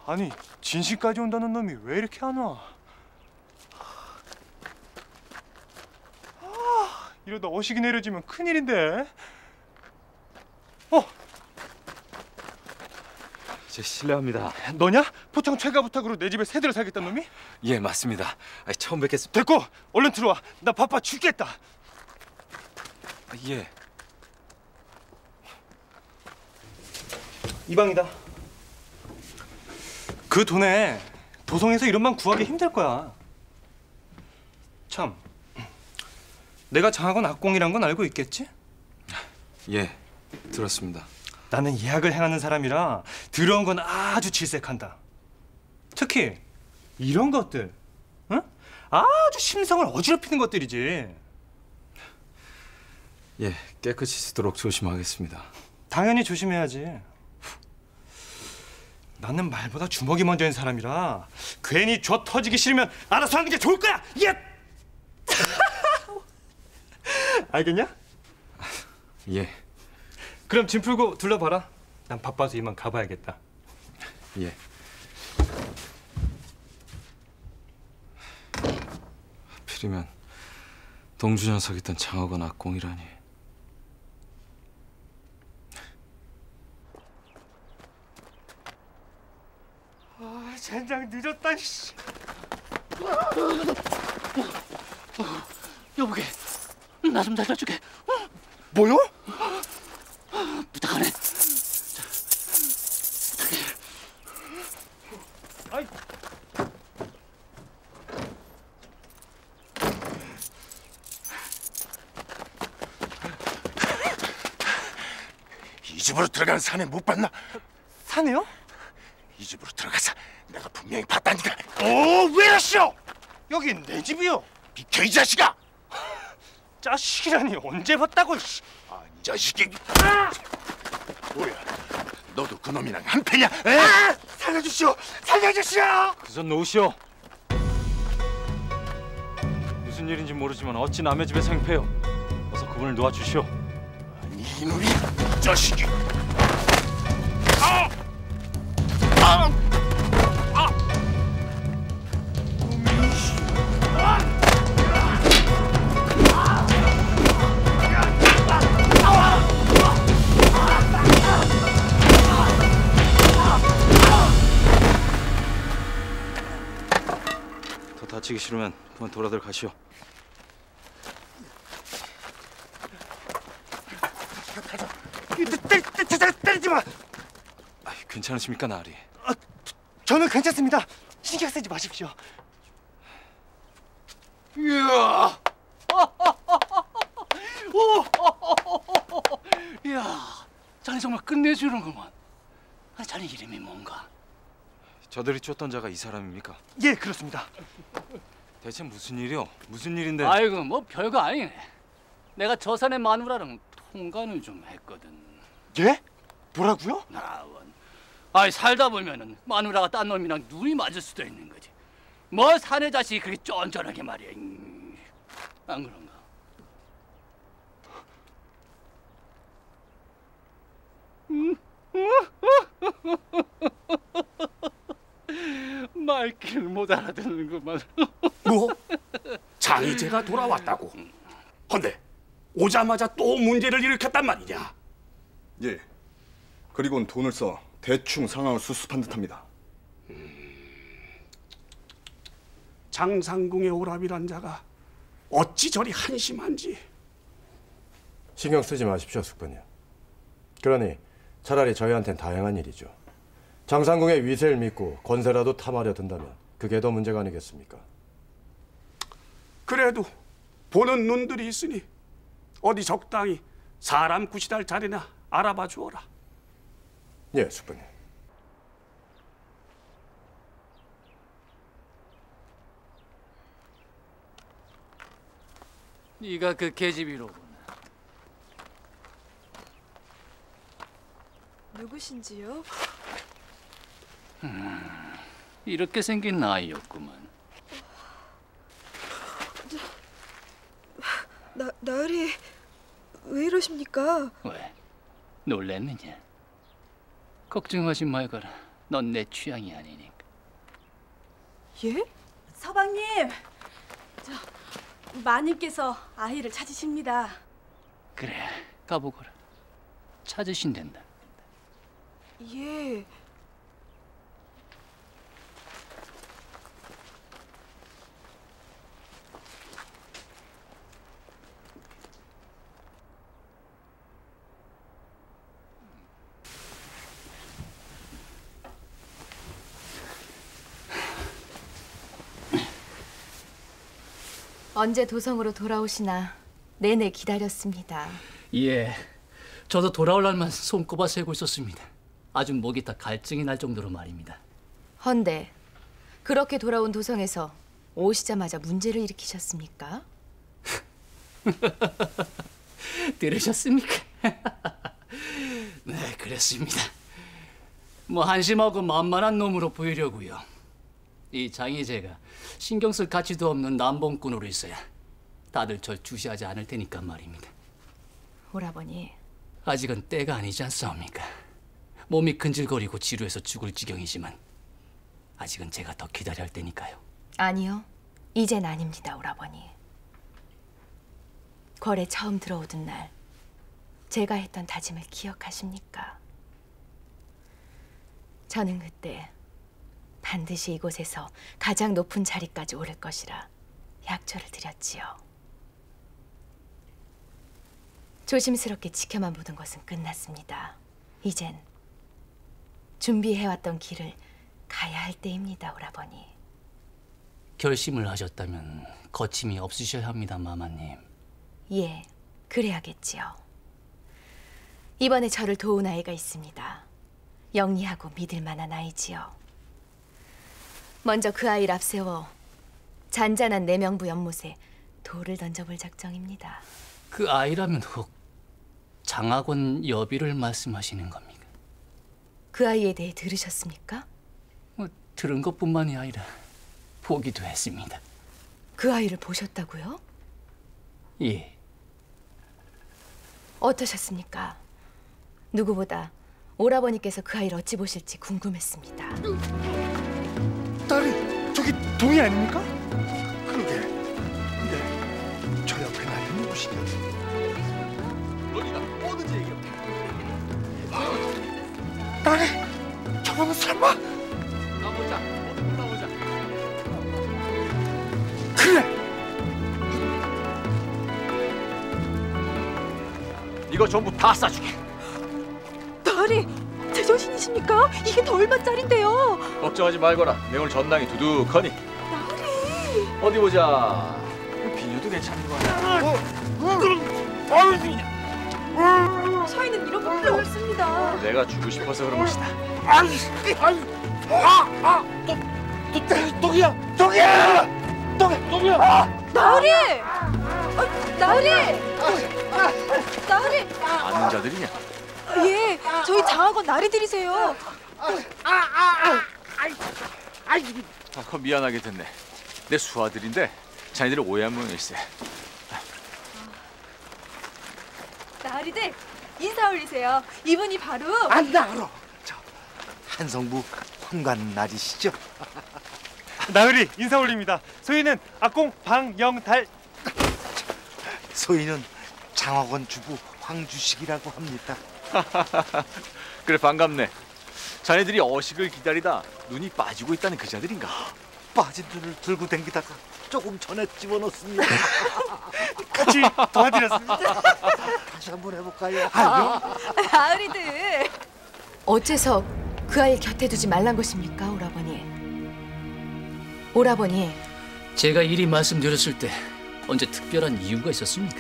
아니 진실까지 온다는 놈이 왜 이렇게 안 와? 이러다 어식이 내려지면 큰일인데. 제 실례합니다. 너냐? 포청 최가 부탁으로 내 집에 새들을 살겠다는 놈이? 예, 맞습니다. 처음 뵙겠습니다. 됐고 얼른 들어와. 나 바빠 죽겠다. 예. 이 방이다. 그 돈에 도성에서 이런 방 구하기 힘들 거야. 참, 내가 장학원 악공이란 건 알고 있겠지? 예, 들었습니다. 나는 예약을 행하는 사람이라 들어온 건 아주 질색한다. 특히 이런 것들, 응? 아주 심성을 어지럽히는 것들이지. 예, 깨끗이 쓰도록 조심하겠습니다. 당연히 조심해야지. 나는 말보다 주먹이 먼저인 사람이라 괜히 줘 터지기 싫으면 알아서 하는 게 좋을 거야. 예. 알겠냐? 예. 그럼 짐 풀고 둘러봐라. 난 바빠서 이만 가봐야겠다. 예. 하필이면 동주 녀석 있던 장학원 악공이라니. 젠장 늦었다. 씨. 여보게, 나 좀 살려주게. 뭐요? 부탁하네. 아이. 이 집으로 들어가는 사내 못 봤나? 사네요? 이 집으로 들어가서 내가 분명히 봤다니까. 왜 이러시오? 여긴 내 집이요. 비켜 이 자식아! 자식이라니 언제 봤다고? 아, 이 자식이. 뭐야? 너도 그놈이랑 한패냐? 살려주시오! 살려주시오! 그 손 놓으시오. 무슨 일인지 모르지만 어찌 남의 집에 생패요. 어서 그분을 놓아주시오. 아니 이놈이 이 자식이. 더 다치기 싫으면 그만 돌아들 가시오. 때리지 마! 괜찮으십니까, 나으리? 저는 괜찮습니다. 신경 쓰지 마십시오. 이야, 이야, 자네 정말 끝내주는구만. 자네 이름이 뭔가? 저들이 쫓던 자가 이 사람입니까? 예, 그렇습니다. 대체 무슨 일이요? 무슨 일인데? 아이고, 뭐 별거 아니네. 내가 저 산의 마누라랑 통관을 좀 했거든. 예? 뭐라고요? 나원. 아이, 살다 보면은 마누라가 딴 놈이랑 눈이 맞을 수도 있는 거지. 뭐 사내 자식이 그렇게 쫀쫀하게 말이야. 안 그런가? 말귀를 못 알아듣는구만. 뭐? 장희재가 돌아왔다고? 헌데 오자마자 또 문제를 일으켰단 말이냐? 예. 그리고는 돈을 써 대충 상황을 수습한 듯합니다. 장상궁의 오랍이란 자가 어찌 저리 한심한지. 신경 쓰지 마십시오, 숙부님. 그러니 차라리 저희한텐 다행한 일이죠. 장상궁의 위세를 믿고 권세라도 탐하려 든다면 그게 더 문제가 아니겠습니까? 그래도 보는 눈들이 있으니 어디 적당히 사람 구실할 자리나 알아봐 주어라. 예, 숙부님. 네가 그 계집이로구나. 누구신지요? 이렇게 생긴 나이였구만. 나으리 왜 이러십니까? 왜? 놀랬느냐? 걱정하지 말거라. 넌 내 취향이 아니니까. 예? 서방님, 마님께서 아이를 찾으십니다. 그래, 가보거라. 찾으신댄다. 예. 언제 도성으로 돌아오시나 내내 기다렸습니다. 예, 저도 돌아올 날만 손꼽아 세고 있었습니다. 아주 목이 다 갈증이 날 정도로 말입니다. 헌데 그렇게 돌아온 도성에서 오시자마자 문제를 일으키셨습니까? 들으셨습니까? 네, 그랬습니다. 뭐 한심하고 만만한 놈으로 보이려고요. 이 장희재가 신경 쓸 가치도 없는 남봉꾼으로 있어야 다들 절 주시하지 않을 테니까 말입니다. 오라버니, 아직은 때가 아니지 않사옵니까? 몸이 근질거리고 지루해서 죽을 지경이지만 아직은 제가 더 기다려야 할 때니까요. 아니요, 이젠 아닙니다, 오라버니. 궐에 처음 들어오던 날 제가 했던 다짐을 기억하십니까? 저는 그때 반드시 이곳에서 가장 높은 자리까지 오를 것이라 약조를 드렸지요. 조심스럽게 지켜만 보던 것은 끝났습니다. 이젠 준비해왔던 길을 가야 할 때입니다, 오라버니. 결심을 하셨다면 거침이 없으셔야 합니다, 마마님. 예, 그래야겠지요. 이번에 저를 도운 아이가 있습니다. 영리하고 믿을 만한 아이지요. 먼저 그 아이를 앞세워 잔잔한 내명부 연못에 돌을 던져볼 작정입니다. 그 아이라면 혹 장학원 여비를 말씀하시는 겁니까? 그 아이에 대해 들으셨습니까? 뭐, 들은 것뿐만이 아니라 보기도 했습니다. 그 아이를 보셨다고요? 예. 어떠셨습니까? 누구보다 오라버니께서 그 아이를 어찌 보실지 궁금했습니다. 딸이 저기 동이 아닙니까? 그러게. 근데 저 옆에 나이 누구시냐? 어디가 뭐든지 얘기해. 딸이 저거는 설마? 가보자. 어디 올라오자. 그래. 이거 전부 다 싸주게. 나으리, 제정신이십니까? 이게 더 얼마짜린데요? 걱정하지 말거라. 내 오늘 전당이 두둑하니. 나으리. 어디 보자. 비녀도 괜찮은 거 아니야? 저희는 이런 거 필요 없습니다. 내가 주고 싶어서 그런 것이다. 나으리! 나으리! 나으리! 아는 자들이냐? 예, 저희 장학원 나리들이세요. 그럼 미안하게 됐네. 내 수아들인데 자네들이 오해한 모양일세. 나으리들 인사 올리세요. 이분이 바로 나 알아. 저 한성부 황관 날이시죠? 나으리 인사 올립니다. 소희는 아공 방영달. 소희는 장학원 주부 황주식이라고 합니다. 그래 반갑네. 자네들이 어식을 기다리다 눈이 빠지고 있다는 그 자들인가? 빠진 눈을 들고 댕기다가 조금 전에 집어넣습니다. 같이 도와드렸습니다. 다시 한번 해볼까요? 나으리들. 어째서 그 아이를 곁에 두지 말란 것입니까, 오라버니? 오라버니, 제가 이리 말씀드렸을 때 언제 특별한 이유가 있었습니까?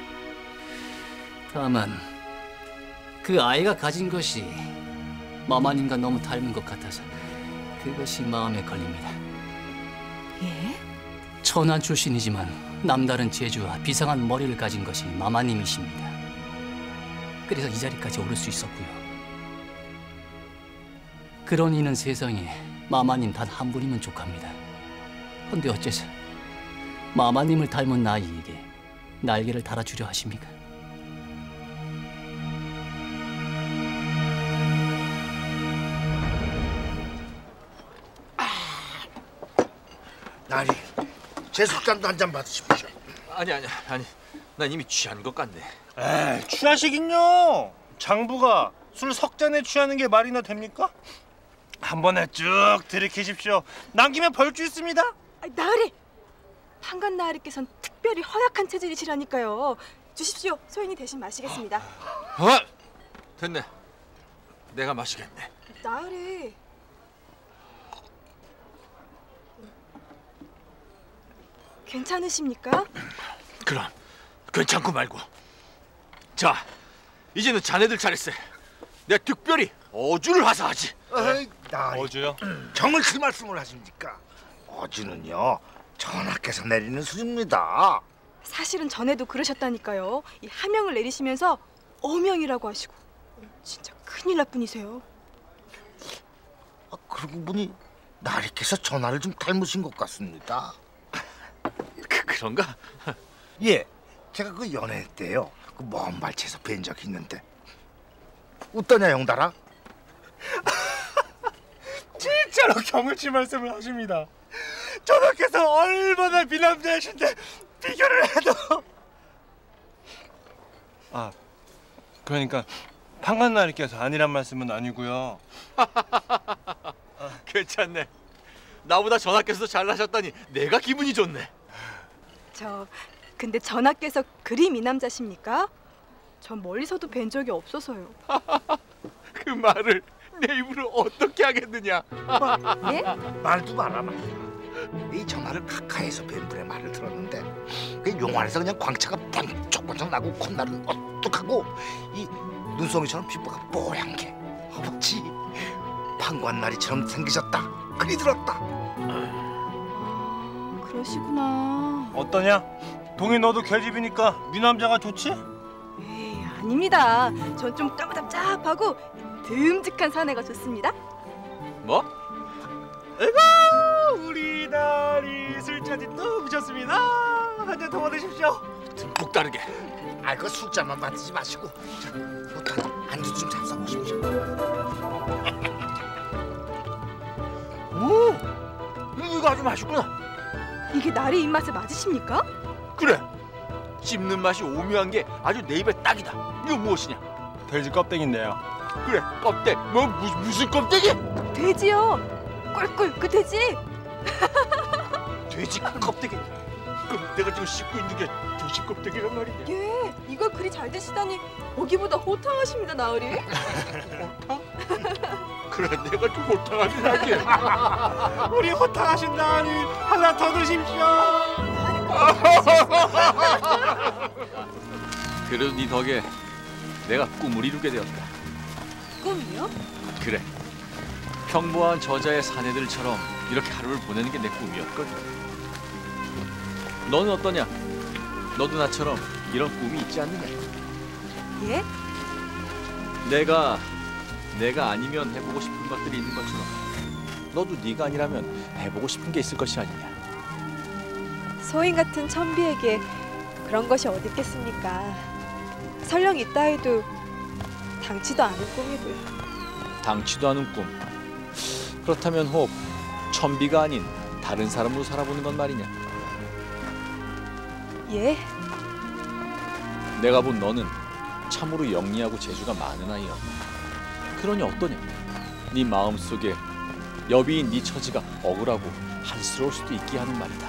다만 그 아이가 가진 것이 마마님과 너무 닮은 것 같아서 그것이 마음에 걸립니다. 예? 천한 출신이지만 남다른 재주와 비상한 머리를 가진 것이 마마님이십니다. 그래서 이 자리까지 오를 수 있었고요. 그런 이는 세상에 마마님 단 한 분이면 족합니다. 근데 어째서 마마님을 닮은 아이에게 날개를 달아주려 하십니까? 나리, 제 술잔도 한 잔 받으십시오. 아니. 난 이미 취한 것 같네. 에이, 취하시긴요. 장부가 술 석 잔에 취하는 게 말이나 됩니까? 한 번에 쭉 들이키십시오. 남기면 벌주 있습니다. 나으리! 판관 나으리께서는 특별히 허약한 체질이시라니까요. 주십시오. 소인이 대신 마시겠습니다. 됐네. 내가 마시겠네. 나으리. 괜찮으십니까? 그럼 괜찮고 말고. 자, 이제는 자네들 차례세. 내가 특별히 어주를 화사하지. 나리, 어주요? 정을 말씀을 하십니까? 어주는요, 전하께서 내리는 술입니다. 사실은 전에도 그러셨다니까요. 이 하명을 내리시면서 어명이라고 하시고 진짜 큰일 날 뿐이세요. 그러고 보니 나리께서 전하를 좀 닮으신 것 같습니다. 그런가? 예, 제가 그 연애 때요, 그 먼 발치에서 뵌 적이 있는데. 어떠냐, 영달아? 진짜로 경을치 말씀을 하십니다. 전하께서 얼마나 미남자이신데 비교를 해도. 그러니까 판관 나리께서 아니란 말씀은 아니고요. 괜찮네. 나보다 전하께서 잘나셨다니 내가 기분이 좋네. 근데 전하께서 그리 미남자십니까? 전 멀리서도 뵌 적이 없어서요. 그 말을 내 입으로 어떻게 하겠느냐? 예? 말도 마라. 이 전하를 가까이서 뵌 분의 말을 들었는데 그 용안에서 그냥 광채가 번쩍번쩍 나고 콧날은 어떡하고 이 눈송이처럼 피부가 뽀얀 게 어찌 판관나리처럼 생기셨다 그리 들었다. 그러시구나. 어떠냐? 동희 너도 계집이니까 미남자가 좋지? 에이, 아닙니다. 전 좀 까무잡잡하고 듬직한 사내가 좋습니다. 뭐? 아이고, 우리 나리 술잔이 또 부셨습니다. 한 잔 더 받으십시오. 듬뿍 따르게. 그 술잔만 받지 마시고 일단 안주 좀 잡숴 보십시오. 오, 이거 아주 맛있구나. 이게 나리 입맛에 맞으십니까? 그래. 씹는 맛이 오묘한 게 아주 내 입에 딱이다. 이거 무엇이냐? 돼지 껍데기인데요. 그래, 껍데기. 뭐 무슨 껍데기? 돼지요. 꿀꿀 그 돼지. 돼지 껍데기. 그럼 내가 지금 씹고 있는 게 돼지 껍데기란 말이냐? 예, 이걸 그리 잘 드시다니 보기보다 호탕하십니다, 나으리. 호탕? 그래, 내가 좀 호탕하긴 하지. 우리 호탕하신 나리 하나 더 드십시오. 그래도 네 덕에 내가 꿈을 이루게 되었다. 꿈이요? 그래. 평범한 저자의 사내들처럼 이렇게 하루를 보내는 게 내 꿈이었거든. 너는 어떠냐? 너도 나처럼 이런 꿈이 있지 않느냐? 예? 내가 아니면 해보고 싶은 것들이 있는 것처럼 너도 네가 아니라면 해보고 싶은 게 있을 것이 아니냐? 소인 같은 천비에게 그런 것이 어디 있겠습니까? 설령 있다 해도 당치도 않은 꿈이고요. 당치도 않은 꿈. 그렇다면 혹 천비가 아닌 다른 사람으로 살아보는 건 말이냐? 예? 내가 본 너는 참으로 영리하고 재주가 많은 아이야. 그러니 어떠냐? 네 마음속에 여비인 네 처지가 억울하고 한스러울 수도 있게 하는 말이다.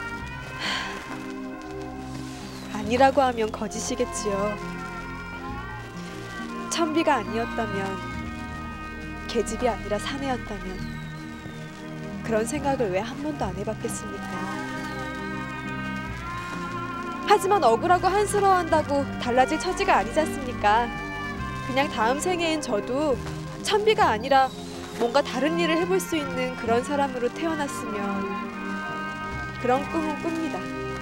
아니라고 하면 거짓이겠지요. 천비가 아니었다면, 계집이 아니라 사내였다면 그런 생각을 왜 한 번도 안 해봤겠습니까? 하지만 억울하고 한스러워한다고 달라질 처지가 아니지 않습니까? 그냥 다음 생애엔 저도 천비가 아니라 뭔가 다른 일을 해볼 수 있는 그런 사람으로 태어났으면 그런 꿈은 꿉니다.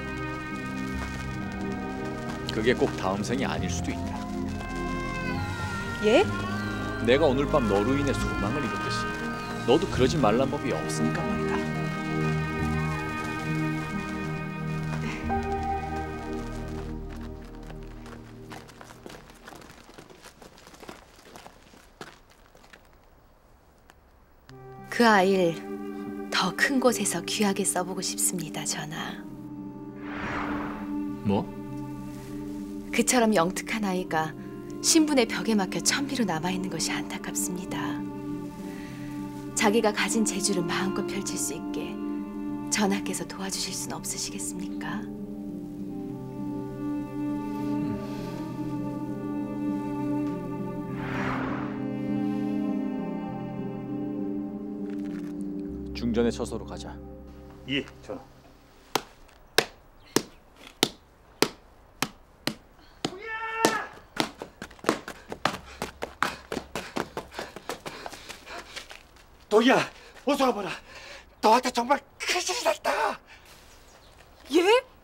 그게 꼭 다음 생이 아닐 수도 있다. 예? 내가 오늘 밤 너로 인해 소망을 이뤘듯이 너도 그러지 말란 법이 없으니까 말이다. 그 아이를 더 큰 곳에서 귀하게 써보고 싶습니다, 전하. 뭐? 그처럼 영특한 아이가 신분의 벽에 막혀 천비로 남아있는 것이 안타깝습니다. 자기가 가진 재주를 마음껏 펼칠 수 있게 전하께서 도와주실 수는 없으시겠습니까? 중전의 처소로 가자. 예, 전하. 도희야, 어서 와보라. 너한테 정말 큰일이 났다. 예?